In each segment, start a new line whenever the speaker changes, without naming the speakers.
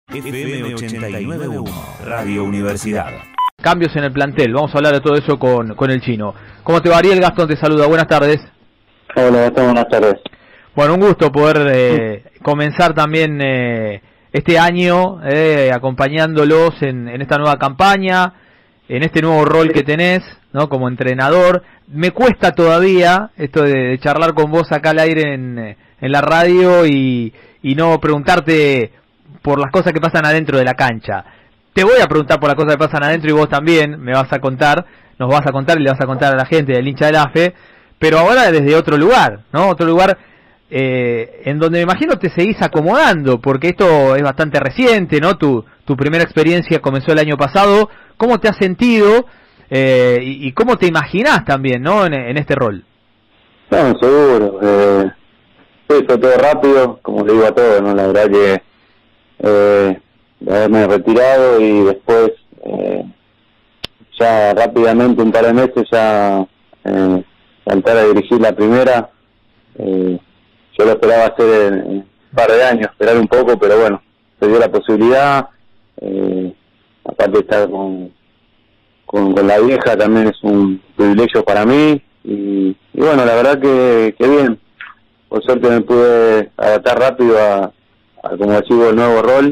FM 89.1, Radio Universidad.
Cambios en el plantel, vamos a hablar de todo eso con el Chino. ¿Cómo te va, Ariel? Gastón te saluda, buenas tardes.
Hola, Gastón, buenas tardes.
Bueno, un gusto poder comenzar también este año acompañándolos en esta nueva campaña, en este nuevo rol que tenés, ¿no? Como entrenador. Me cuesta todavía esto de charlar con vos acá al aire en la radio y no preguntarte por las cosas que pasan adentro de la cancha. Te voy a preguntar por las cosas que pasan adentro y vos también me vas a contar, nos vas a contar y le vas a contar a la gente del hincha del AFE, pero ahora desde otro lugar, ¿no? Otro lugar en donde me imagino te seguís acomodando, porque esto es bastante reciente, ¿no? Tu primera experiencia comenzó el año pasado. ¿Cómo te has sentido y cómo te imaginás también, ¿no? En este rol.
No, seguro. Fue todo rápido, como le digo a todos, ¿no? La verdad que de haberme retirado y después ya rápidamente, un par de meses, ya saltar a dirigir la primera. Yo lo esperaba hacer en un par de años, esperar un poco, pero bueno, se dio la posibilidad. Aparte de estar con la vieja también es un privilegio para mí y bueno, la verdad que bien. Por suerte me pude adaptar rápido a como decimos, el nuevo rol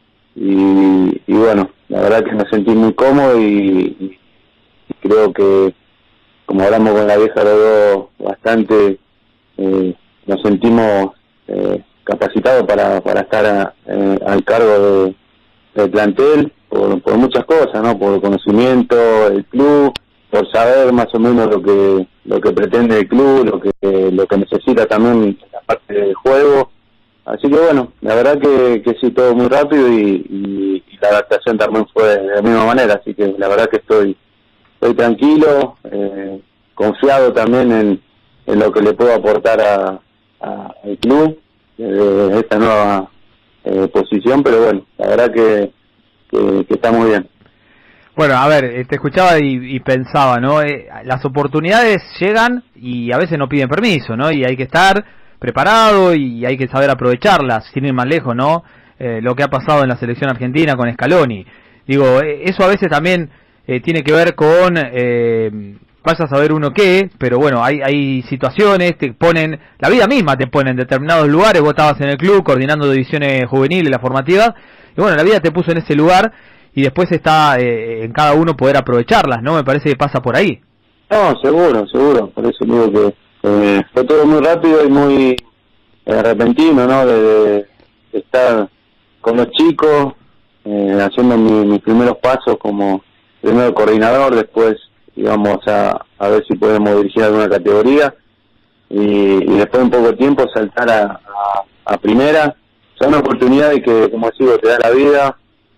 y bueno, la verdad que me sentí muy cómodo y creo que, como hablamos con la vieja los dos bastante, nos sentimos capacitados para estar al cargo del plantel por muchas cosas, ¿no? Por el conocimiento, el club, por saber más o menos lo que pretende el club, lo que necesita también la parte del juego. Así que bueno, la verdad que sí, todo muy rápido y la adaptación también fue de la misma manera, así que la verdad que estoy tranquilo, confiado también en lo que le puedo aportar al club, esta nueva posición, pero bueno, la verdad que está muy bien.
Bueno, a ver, te escuchaba y pensaba, ¿no? Las oportunidades llegan y a veces no piden permiso, ¿no? Y hay que estar preparado y hay que saber aprovecharlas, sin ir más lejos, ¿no? Lo que ha pasado en la selección argentina con Scaloni. Digo, eso a veces también tiene que ver con, vaya a saber uno qué, pero bueno, hay situaciones, te ponen, la vida misma te pone en determinados lugares, vos estabas en el club coordinando divisiones juveniles, las formativas, y bueno, la vida te puso en ese lugar y después está en cada uno poder aprovecharlas, ¿no? Me parece que pasa por ahí.
No, seguro, por eso digo que fue todo muy rápido y muy repentino, ¿no? De estar con los chicos, haciendo mis primeros pasos como primero coordinador, después íbamos a ver si podemos dirigir alguna categoría y después en poco tiempo saltar a primera. Es una oportunidad de que, como digo, te da la vida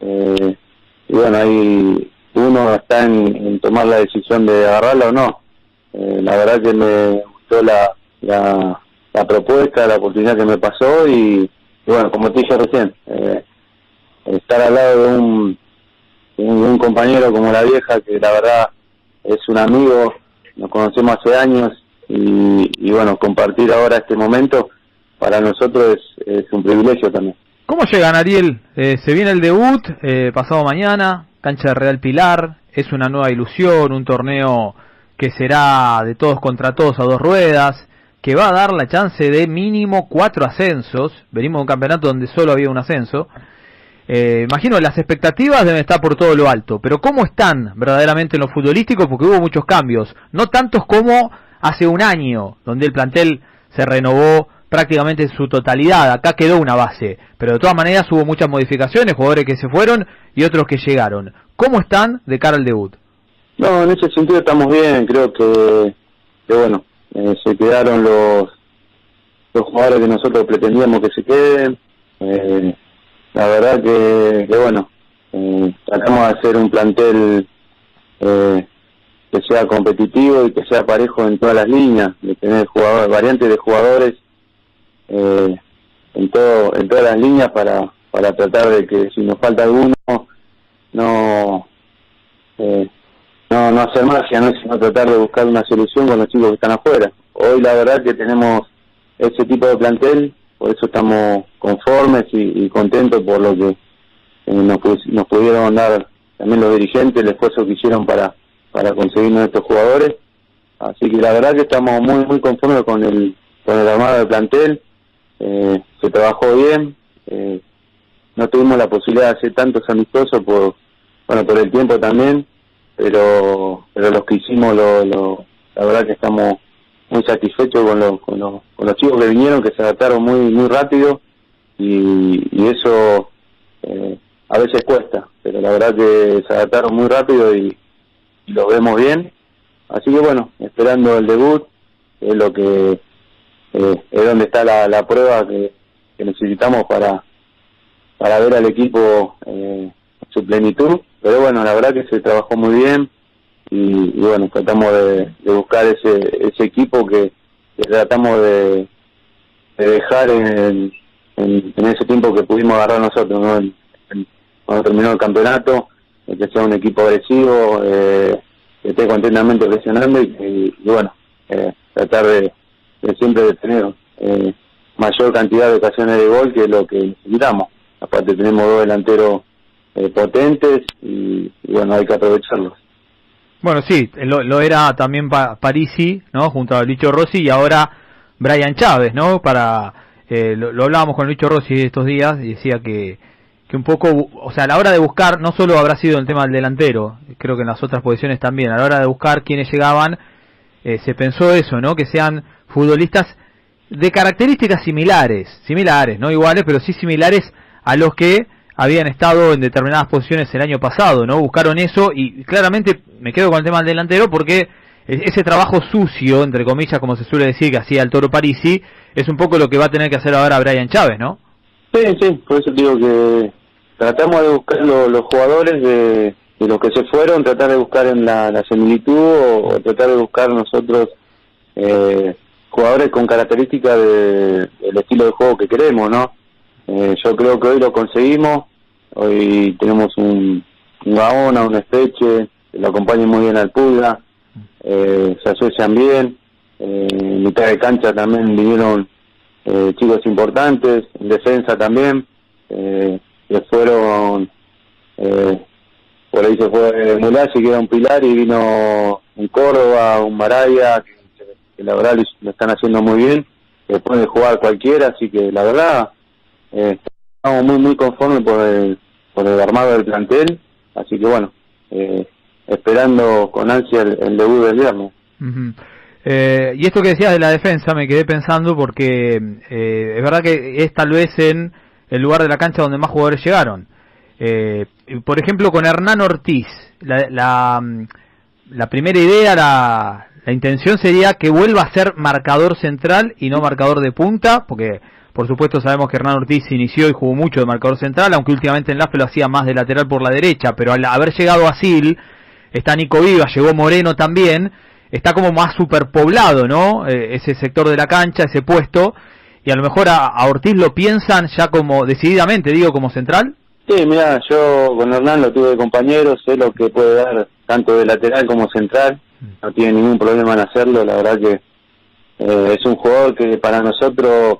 y bueno, ahí uno está en tomar la decisión de agarrarla o no. La verdad que me gustó la propuesta, la oportunidad que me pasó y bueno, como te dije recién, estar al lado de un compañero como la vieja, que la verdad es un amigo, nos conocemos hace años y bueno, compartir ahora este momento para nosotros es un privilegio también.
¿Cómo llegan, Ariel? Se viene el debut pasado mañana, cancha de Real Pilar, es una nueva ilusión, un torneo que será de todos contra todos a dos ruedas, que va a dar la chance de mínimo 4 ascensos. Venimos de un campeonato donde solo había un ascenso. Imagino las expectativas deben estar por todo lo alto, pero ¿cómo están verdaderamente en lo futbolístico? Porque hubo muchos cambios, no tantos como hace un año, donde el plantel se renovó prácticamente en su totalidad. Acá quedó una base, pero de todas maneras hubo muchas modificaciones, jugadores que se fueron y otros que llegaron. ¿Cómo están de cara al debut?
No, en ese sentido estamos bien, creo que bueno, se quedaron los jugadores que nosotros pretendíamos que se queden. La verdad que bueno, tratamos de hacer un plantel que sea competitivo y que sea parejo en todas las líneas, de tener variantes de jugadores en todas las líneas para tratar de que si nos falta alguno no hacer magia, ¿no? Sino tratar de buscar una solución con los chicos que están afuera. Hoy la verdad que tenemos ese tipo de plantel, por eso estamos conformes y contentos por lo que nos pudieron dar también los dirigentes el esfuerzo que hicieron para conseguirnos estos jugadores. Así que la verdad que estamos muy conformes con el armado del plantel. Se trabajó bien. No tuvimos la posibilidad de hacer tantos amistosos por el tiempo también, pero los que hicimos, la verdad que estamos muy satisfechos con los chicos que vinieron, que se adaptaron muy rápido, y eso a veces cuesta, pero la verdad que se adaptaron muy rápido y lo vemos bien. Así que bueno, esperando el debut, es lo que es donde está la prueba que necesitamos para ver al equipo en su plenitud. Pero bueno, la verdad que se trabajó muy bien y bueno, tratamos de buscar ese equipo que tratamos de dejar en ese tiempo que pudimos agarrar nosotros, ¿no? Cuando terminó el campeonato, que sea un equipo agresivo, que esté continuamente presionando y bueno, tratar de siempre de tener mayor cantidad de ocasiones de gol, que es lo que necesitamos. Aparte tenemos dos delanteros potentes y bueno, hay que aprovecharlos.
Bueno, sí, lo era también Parisi, ¿no? Junto a Lucho Rossi, y ahora Brian Chávez, ¿no? Lo hablábamos con Lucho Rossi estos días y decía que un poco, o sea, a la hora de buscar, no solo habrá sido el tema del delantero, creo que en las otras posiciones también, a la hora de buscar quiénes llegaban, se pensó eso, ¿no? Que sean futbolistas de características similares, no iguales, pero sí similares a los que habían estado en determinadas posiciones el año pasado, ¿no? Buscaron eso y claramente me quedo con el tema del delantero porque ese trabajo sucio, entre comillas, como se suele decir, que hacía el Toro Parisi, es un poco lo que va a tener que hacer ahora Brian Chávez, ¿no?
Sí, por eso digo que tratamos de buscar los jugadores de los que se fueron, tratar de buscar en la similitud o tratar de buscar nosotros jugadores con características del estilo de juego que queremos, ¿no? Yo creo que hoy lo conseguimos. Hoy tenemos un Gaona, un Espeche, que lo acompañan muy bien al Pulga, se asocian bien, en mitad de cancha también vinieron chicos importantes, en defensa también, que fueron, por ahí se fue Mulasi, que era un pilar, y vino un Córdoba, un Maraya, que la verdad lo están haciendo muy bien, que puede jugar cualquiera, así que la verdad estamos muy conformes por el armado del plantel, así que bueno, esperando con ansia el debut del viernes.
Uh-huh. Y esto que decías de la defensa me quedé pensando porque es verdad que es tal vez en el lugar de la cancha donde más jugadores llegaron. Por ejemplo, con Hernán Ortiz, la primera idea, la intención sería que vuelva a ser marcador central y no marcador de punta, porque por supuesto sabemos que Hernán Ortiz inició y jugó mucho de marcador central, aunque últimamente en LAFE lo hacía más de lateral por la derecha, pero al haber llegado a Sil, está Nico Vivas, llegó Moreno también, está como más superpoblado, ¿no? Ese sector de la cancha, ese puesto, y a lo mejor a Ortiz lo piensan ya como decididamente, digo, como central.
Sí, mira, yo con Hernán lo tuve de compañero, sé lo que puede dar tanto de lateral como central, no tiene ningún problema en hacerlo, la verdad que es un jugador que para nosotros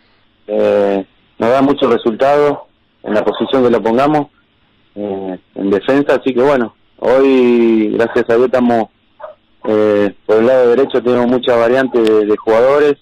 nos da muchos resultados en la posición que lo pongamos, en defensa, así que bueno, hoy gracias a Dios estamos por el lado derecho, tenemos muchas variantes de jugadores,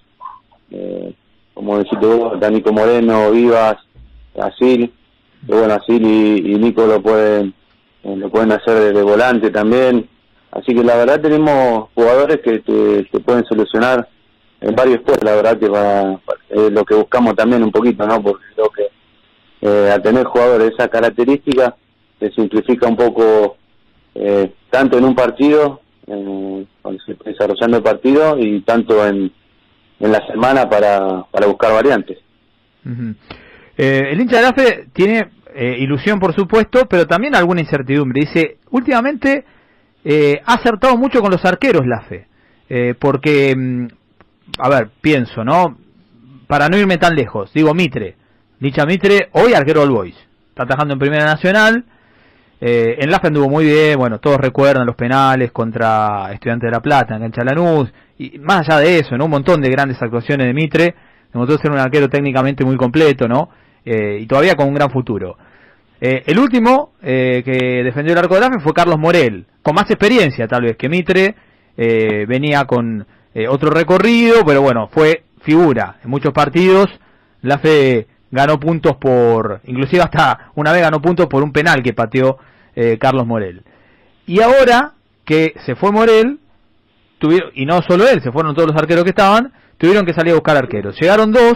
como dijiste vos, Danico Moreno, Vivas, Asil, que bueno, Asil y Nico lo pueden hacer de volante también, así que la verdad tenemos jugadores que te pueden solucionar en varios puestos, la verdad que es lo que buscamos también un poquito, ¿no? Porque creo que al tener jugadores de esa característica se simplifica un poco tanto en un partido, cuando se está desarrollando el partido, y tanto en la semana para buscar variantes.
Uh-huh. El hincha de LAFE tiene ilusión, por supuesto, pero también alguna incertidumbre. Dice, últimamente ha acertado mucho con los arqueros LAFE, porque, a ver, pienso, ¿no? Para no irme tan lejos, digo Mitre, Licha Mitre, hoy arquero del Boys, está atajando en Primera Nacional. En LAFE anduvo muy bien, bueno, todos recuerdan los penales contra Estudiantes de La Plata, en cancha Lanús, y más allá de eso, ¿no? Un montón de grandes actuaciones de Mitre, demostró ser un arquero técnicamente muy completo, ¿no? Y todavía con un gran futuro. El último que defendió el arco de la FE fue Carlos Morel, con más experiencia tal vez que Mitre, venía con otro recorrido, pero bueno, fue figura en muchos partidos. La FE ganó puntos inclusive hasta una vez ganó puntos por un penal que pateó Carlos Morel. Y ahora que se fue Morel, y no solo él, se fueron todos los arqueros que estaban, tuvieron que salir a buscar arqueros. Llegaron dos,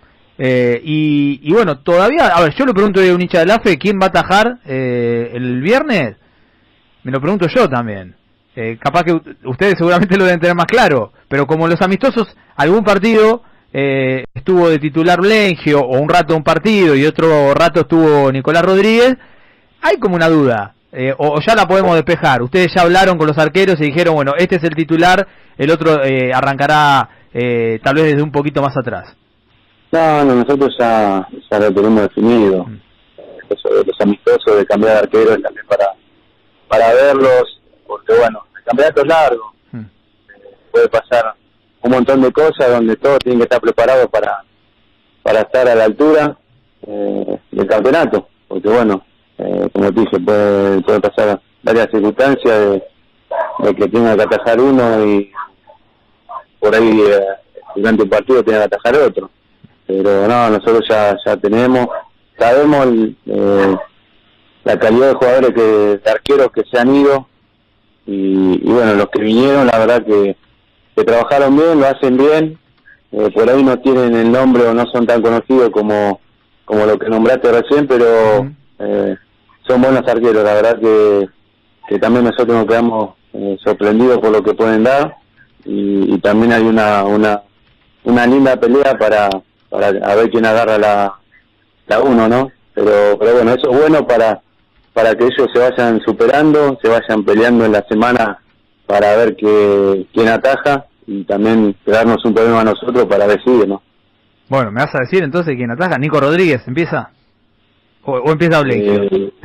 y bueno, todavía, a ver, yo le pregunto a un hincha de la FE, ¿quién va a atajar el viernes? Me lo pregunto yo también. Capaz que ustedes seguramente lo deben tener más claro, pero como los amistosos, algún partido estuvo de titular Blengio, o un rato un partido, y otro rato estuvo Nicolás Rodríguez, hay como una duda. O ya la podemos despejar. Ustedes ya hablaron con los arqueros y dijeron, bueno, este es el titular, el otro arrancará tal vez desde un poquito más atrás.
No, nosotros ya lo tenemos definido. Los amistosos de cambiar de arqueros también para verlos, porque bueno, el campeonato es largo. Puede pasar un montón de cosas donde todos tienen que estar preparados para estar a la altura del campeonato, porque bueno, como te dije, puede pasar varias circunstancias de que tenga que atajar uno y por ahí durante el partido tenga que atajar otro. Pero no, nosotros ya sabemos la calidad de jugadores de arqueros que se han ido y bueno, los que vinieron la verdad que trabajaron bien, lo hacen bien, por ahí no tienen el nombre o no son tan conocidos como lo que nombraste recién, pero son buenos arqueros, la verdad que también nosotros nos quedamos sorprendidos por lo que pueden dar y también hay una linda pelea para a ver quién agarra la uno, ¿no? Pero bueno, eso es bueno para que ellos se vayan superando, se vayan peleando en la semana para ver quién ataja y también darnos un problema a nosotros para decidir, ¿no?
Bueno, ¿me vas a decir entonces quién ataja? ¿Nico Rodríguez empieza? ¿O empieza Blengio?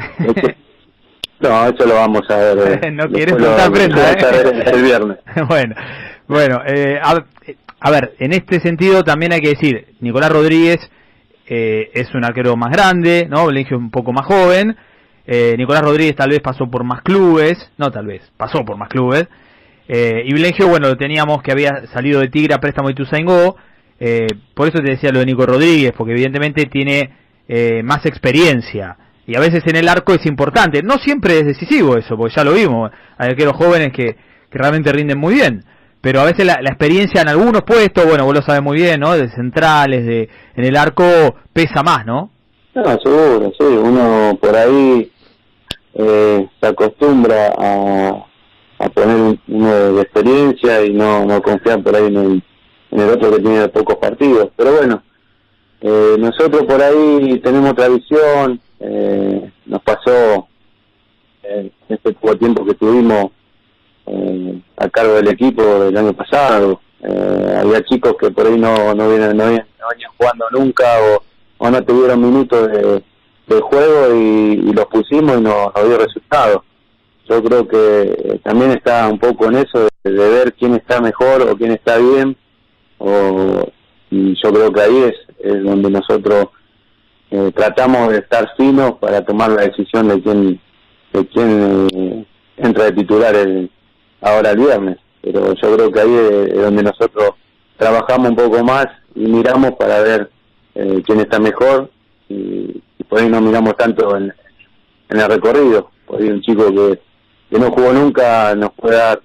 No, eso lo vamos a ver.
No quieres contar prenda,
el viernes.
Bueno, a ver, en este sentido también hay que decir, Nicolás Rodríguez es un arquero más grande, ¿no? Blengio es un poco más joven. Nicolás Rodríguez tal vez pasó por más clubes, pasó por más clubes. Y Blengio, bueno, lo teníamos que había salido de Tigre a préstamo de Ituzaingó. Por eso te decía lo de Nico Rodríguez, porque evidentemente tiene más experiencia. Y a veces en el arco es importante. No siempre es decisivo eso, porque ya lo vimos. Hay arqueros jóvenes que realmente rinden muy bien. Pero a veces la experiencia en algunos puestos, bueno, vos lo sabés muy bien, ¿no? De centrales, en el arco pesa más, ¿no?
No, seguro, sí. Uno por ahí se acostumbra a poner uno de experiencia y no confiar por ahí en el otro que tiene pocos partidos. Pero bueno, nosotros por ahí tenemos otra visión. Nos pasó este poco tiempo que tuvimos a cargo del equipo del año pasado. Había chicos que por ahí no venían jugando nunca o no tuvieron minutos de juego y los pusimos y nos dio resultados. Yo creo que también está un poco en eso de ver quién está mejor o quién está bien, y yo creo que ahí es donde nosotros tratamos de estar finos para tomar la decisión de quién entra de titular ahora el viernes. Pero yo creo que ahí es donde nosotros trabajamos un poco más y miramos para ver quién está mejor, y por ahí no miramos tanto en el recorrido. Por ahí un chico que no jugó nunca nos puede dar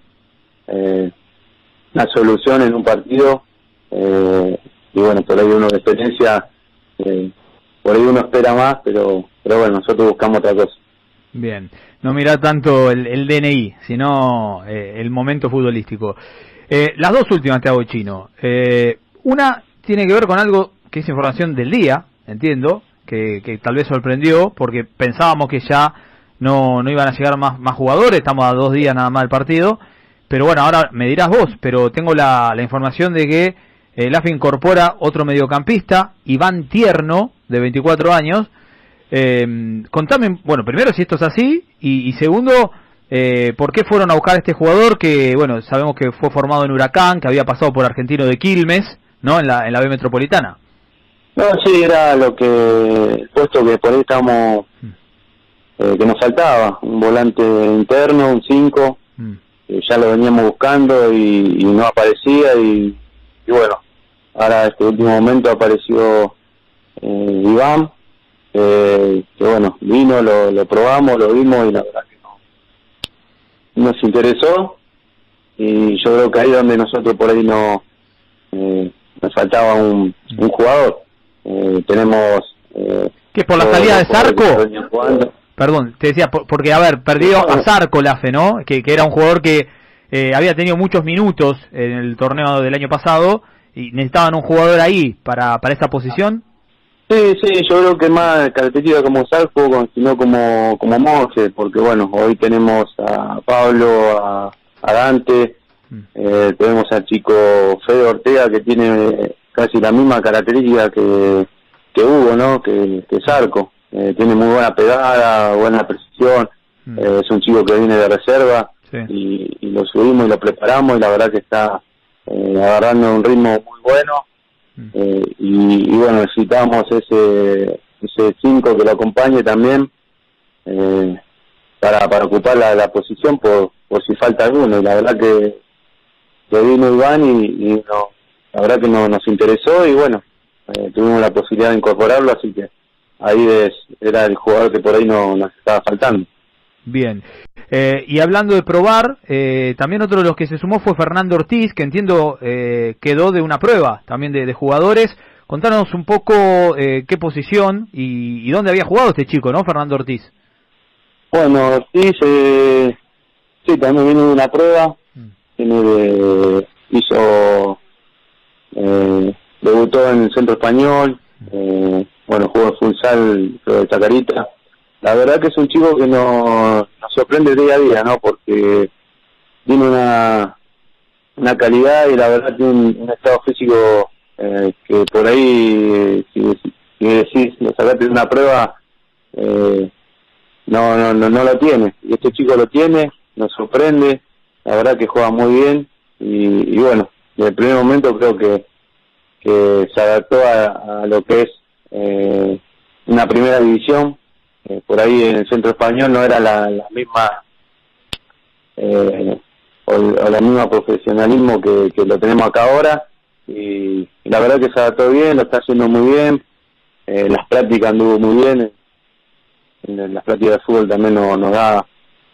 una solución en un partido, y bueno, por ahí uno de experiencia, por ahí uno espera más, pero bueno, nosotros buscamos otra cosa.
Bien, no mirar tanto el DNI, sino el momento futbolístico. Las dos últimas te hago, Chino. Una tiene que ver con algo que es información del día, entiendo, que tal vez sorprendió, porque pensábamos que ya no iban a llegar más jugadores, estamos a 2 días nada más del partido, pero bueno, ahora me dirás vos, pero tengo la información de que el AFE incorpora otro mediocampista, Iván Tierno, de 24 años. Contame, bueno, primero si esto es así, y segundo, ¿por qué fueron a buscar a este jugador que, bueno, sabemos que fue formado en Huracán, que había pasado por Argentino de Quilmes, ¿no? En la B Metropolitana.
No, sí, era el puesto que por ahí estábamos que nos faltaba, un volante interno, un 5, ya lo veníamos buscando y no aparecía y bueno, ahora este último momento apareció Iván, que bueno, vino, lo probamos, lo vimos y la verdad que nos interesó y yo creo que ahí donde nosotros por ahí nos faltaba un jugador. Tenemos
que por la salida de Zarco, perdón, te decía, porque a ver, perdió a Zarco la fe, ¿no? Que era un jugador que había tenido muchos minutos en el torneo del año pasado y necesitaban un jugador ahí para esa posición.
Sí, yo creo que más característica como Zarco, sino como Monje, porque bueno, hoy tenemos a Pablo, a Dante, tenemos al chico Fede Ortega que tiene casi la misma característica que Hugo, ¿no? Que Zarco. Tiene muy buena pegada, buena precisión, es un chico que viene de reserva, sí. y lo subimos y lo preparamos y la verdad que está agarrando un ritmo muy bueno, y bueno, necesitamos ese 5 que lo acompañe también para ocupar la posición por si falta alguno, y la verdad que vino Iván y la verdad que nos interesó y bueno, tuvimos la posibilidad de incorporarlo, así que ahí era el jugador que por ahí nos estaba faltando.
Bien, y hablando de probar, también otro de los que se sumó fue Fernando Ortiz, que entiendo quedó de una prueba también de jugadores. Contanos un poco qué posición y dónde había jugado este chico, ¿no? Fernando Ortiz.
Bueno, Ortiz sí, también viene de una prueba, debutó en el Centro Español, bueno, jugó en futsal de Chacarita. La verdad que es un chico que nos sorprende día a día, ¿no? Porque tiene una calidad y la verdad tiene un estado físico que por ahí, si decís, lo sacaste de una prueba, no lo tiene. Y este chico lo tiene, nos sorprende, la verdad que juega muy bien y bueno, desde el primer momento creo que se adaptó a lo que es una primera división. Por ahí en el Centro Español no era la misma o la misma profesionalismo que lo tenemos acá ahora y la verdad que se adaptó bien, lo está haciendo muy bien, las prácticas anduvo muy bien, en las prácticas de fútbol también nos da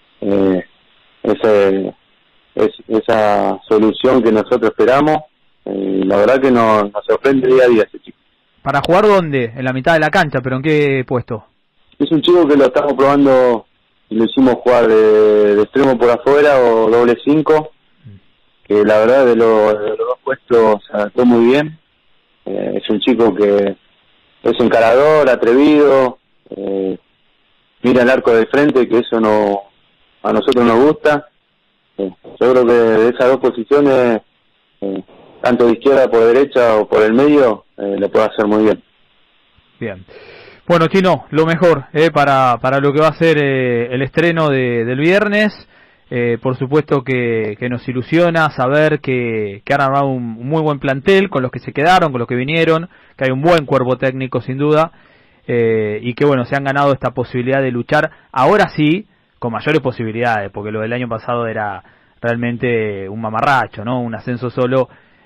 esa solución que nosotros esperamos. La verdad que nos sorprende día a día ese chico.
¿Para jugar dónde? En la mitad de la cancha, pero ¿en qué puesto?
Es un chico que lo estamos probando y lo hicimos jugar de extremo por afuera o doble 5, que la verdad de los dos puestos se adaptó muy bien. Es un chico que es encarador, atrevido, mira el arco de frente, que eso a nosotros nos gusta. Yo creo que de esas dos posiciones, tanto de izquierda por derecha o por el medio, lo puede hacer muy bien.
Bien. Bueno, Chino, lo mejor para lo que va a ser el estreno del viernes. Por supuesto que nos ilusiona saber que han armado un muy buen plantel con los que se quedaron, con los que vinieron, que hay un buen cuerpo técnico sin duda, y que bueno, se han ganado esta posibilidad de luchar, ahora sí, con mayores posibilidades, porque lo del año pasado era realmente un mamarracho, ¿no? Un ascenso solo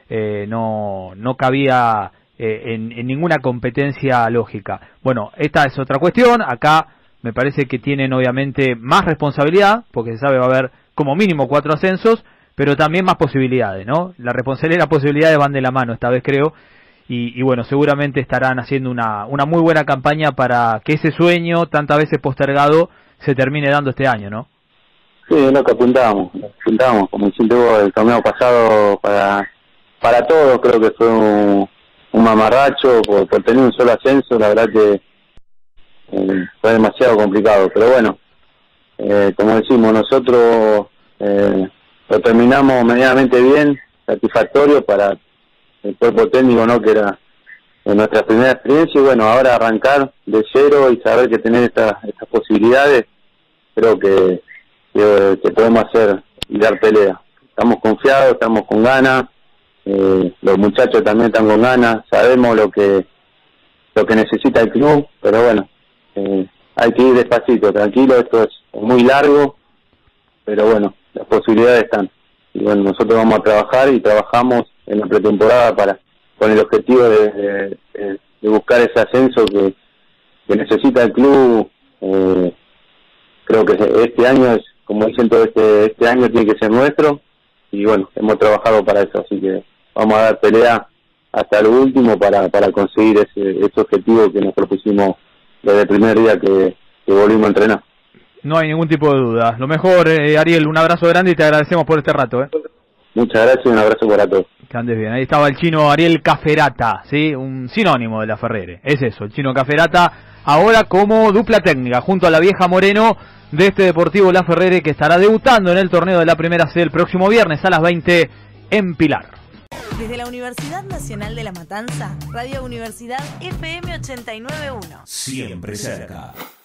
no cabía en ninguna competencia lógica. Bueno, esta es otra cuestión. Acá me parece que tienen obviamente más responsabilidad, porque se sabe va a haber como mínimo 4 ascensos, pero también más posibilidades, ¿no? La responsabilidad y las posibilidades van de la mano esta vez, creo, y bueno, seguramente estarán haciendo una muy buena campaña para que ese sueño tantas veces postergado se termine dando este año, ¿no?
Sí, es lo que apuntamos, como dijiste vos, el torneo pasado para todos creo que fue un mamarracho por tener un solo ascenso, la verdad que fue demasiado complicado, pero bueno, como decimos, nosotros lo terminamos medianamente bien, satisfactorio para el cuerpo técnico, ¿no? Que era nuestra primera experiencia, y bueno, ahora arrancar de cero y saber que tener estas posibilidades, creo que podemos hacer y dar pelea. Estamos confiados, estamos con ganas, los muchachos también están con ganas, sabemos lo que necesita el club, pero bueno, hay que ir despacito, tranquilo, esto es muy largo, pero bueno, las posibilidades están. Y bueno, nosotros vamos a trabajar y trabajamos en la pretemporada con el objetivo de buscar ese ascenso que necesita el club. Creo que este año es, como dicen todo este año tiene que ser nuestro, y bueno, hemos trabajado para eso, así que vamos a dar pelea hasta lo último para conseguir ese objetivo que nos propusimos desde el primer día que volvimos a entrenar.
No hay ningún tipo de duda. Lo mejor, Ariel, un abrazo grande y te agradecemos por este rato.
Muchas gracias y un abrazo para todos.
Que andes bien. Ahí estaba el chino Ariel Cafferata, ¿sí? Un sinónimo de Laferrere. Es eso, el chino Cafferata, ahora como dupla técnica, junto a la vieja Moreno de este Deportivo Laferrere, que estará debutando en el torneo de la Primera C el próximo viernes a las 20 en Pilar.
Desde la Universidad Nacional de La Matanza, Radio Universidad FM 89.1.
Siempre cerca.